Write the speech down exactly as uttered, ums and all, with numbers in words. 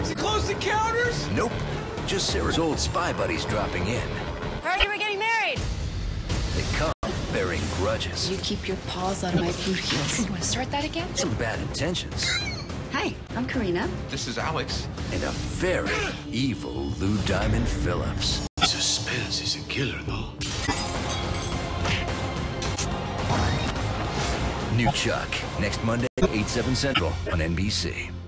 Close encounters? Nope. Just Sarah's old spy buddies dropping in. Heard you were getting married. They come bearing grudges. You keep your paws out of my boot heels. You want to start that again? Some bad intentions. Hi, I'm Carina. This is Alex. And a very evil Lou Diamond Phillips. Suspense is a killer, though. New Chuck, next Monday at eight, seven Central on N B C.